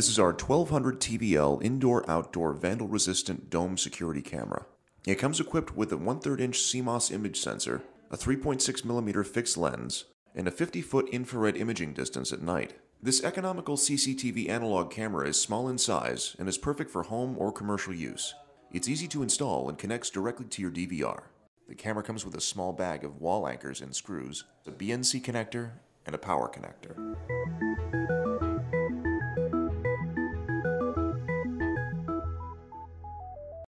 This is our 1200 TVL indoor-outdoor vandal-resistant dome security camera. It comes equipped with a 1/3 inch CMOS image sensor, a 3.6mm fixed lens, and a 50-foot infrared imaging distance at night. This economical CCTV analog camera is small in size and is perfect for home or commercial use. It's easy to install and connects directly to your DVR. The camera comes with a small bag of wall anchors and screws, a BNC connector, and a power connector.